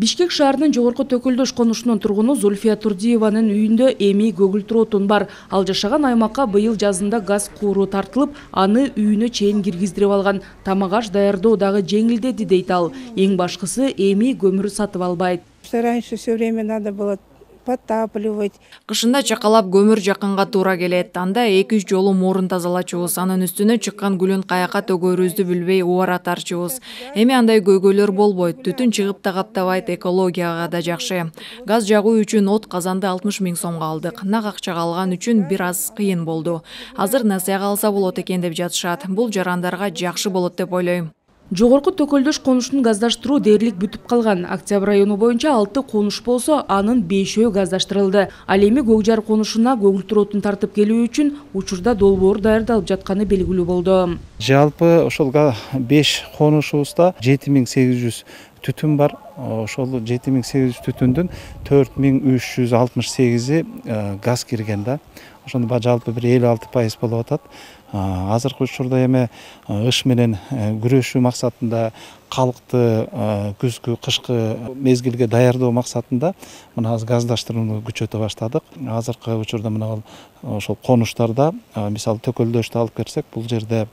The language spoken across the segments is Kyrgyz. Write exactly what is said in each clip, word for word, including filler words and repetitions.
Бишкек шаарынын Жогорку Төкөлдөш конушунун тургуну Зульфия Турдиеванын үйүндө эми көгүлтүр отун бар. Ал жашаган аймакка быйыл жазында газ кууру тартылып, аны үйүнө чейин киргиздирип алган. Тамак аш даярдоо дагы жеңилдеди дейт ал. Эң башкысы эми көмүр сатып албайт. Раньше все время надо было подтапливать. Кышында чакалап көмүр жакынга туура келет. Анда эки үч жолу морун тазалачубуз. Анын үстүнө чыккан күлүн каяка төгөрүбүздү билбей убара тартчубуз. Эми андай көйгөйлөр болбойт. Түтүн чыгып да каптабайт, экологияга да жакшы. Газ жагуу үчүн от казанды алтымыш миң сомго алдык. Нак акчага алган үчүн бир аз кыйын болду. Азыр насыяга алса болот экен деп жатышат. Бул жарандарга жакшы болот деп ойлойм. Жогорку Төкөлдөш конушун газдаштыруу дээрлик бүтүп калган. Октябрь району боюнча алты конуш болсо, анын бешөө газдаштырылды. Ал эми Көкжар конушуна көгүлтүр отун тартып келүү үчүн учурда долбоор даярдалып жатканы белгилүү болду. Жалпы ошол беш конушубузда жети миң сегиз жүз түтүн бар. Ошол жети миң сегиз жүз түтүндүн төрт миң үч жүз алтымыш сегизи газ кирген да. Ошондо жалпы бир элүү алты пайыз болуп атат. Азыркы учурда эми ыш менен күрөшүү максатында, калкты күзгү, кышкы мезгилге даярдоо максатында мына газдаштырууну күчөтө баштадык. Азыркы учурда мына ошол конуштарда, мисалы Төкөлдөштү алып келсек, бул жерде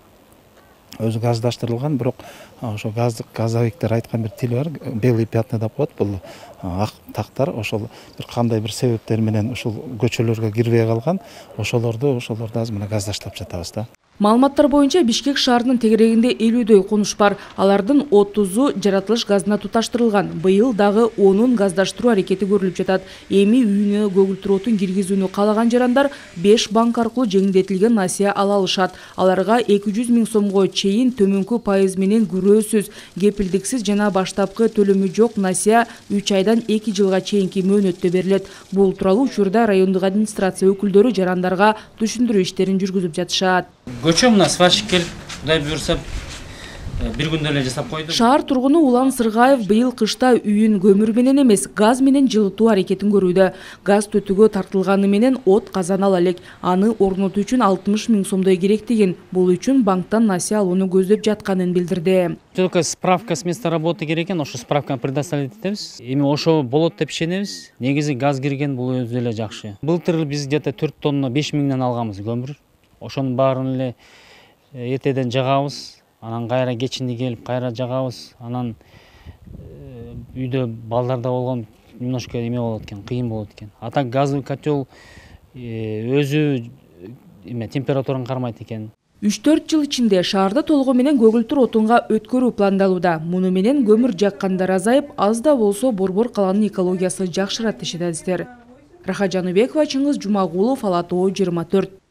өзү газдаштырылган, бирок ошо газдык газовиктер айткан бир тил бар, белый пятна деп коет. Бул ак тактар ошол бир кандай бир себептер менен ушул көчөлөргө кирбей калган. Ошолорду ошолорду азыр мына газдаштап жатабыз да. Маалыматтар боюнча Бишкек шаарынын тегерегинде элүүдөй конуш бар. Алардын отузу жаратылыш газына туташтырылган. Быйыл дагы онун газдаштыруу аракети көрүлүп жатат. Эми үйүнө көгүлтүр отун киргизүүнү каалаган жарандар беш банк аркылуу жеңилдетилген насыя ала алышат. Аларга эки жүз миң сомго чейин төмөнкү пайыз менен күрөөсүз, кепилдиксиз жана баштапкы төлөмү жок насыя үч айдан эки жылга чейинки мөөнөттө берилет. Бул тууралуу учурда райондук администрация өкүлдөрү жарандарга түшүндүрүү иштерин жүргүзүп жатышат. Көчө мына сварщик келип, Кудай буйрса бир күндө эле жасап койду. Шаар тургуну Улан Сыргаев быйыл кышта үйүн көмүр менен эмес, газ менен жылытуу аракетин көрүүдө. Газ түтүгө тартылганы менен от казан ала элек. Аны орнотуу үчүн алтымыш миң сомдой керектигин, бул үчүн банктан насыя алууну көздөп жатканын билдирди. Только справка с места работы керек экен, ошо справканы предоставить этебиз. Эми ошо болот деп ишенебиз. Негизи газ кирген, бул өзү эле жакшы. Былтыр биз где-то төрт тонна беш миңден алганбыз көмүр. Ошонун баарын эле эртеден жагабыз, анан кайра кечинде келип кайра жагабыз, анан үйдө балдарда болгон немножко эме болот экен, кыйын болот экен. А так газовый котел өзү эме температураны кармайт экен. үч төрт жыл ичинде шаарда толугу менен көгүлтүр отунга өткөрүү пландалууда. Муну менен көмүр жаккандар азайып, аз да болсо Борбор калаанын экологиясы жакшырат дешет адистер. Раха Жаныбекова, Чыңгыз Жумагулов, Ала Тоо жыйырма төрт.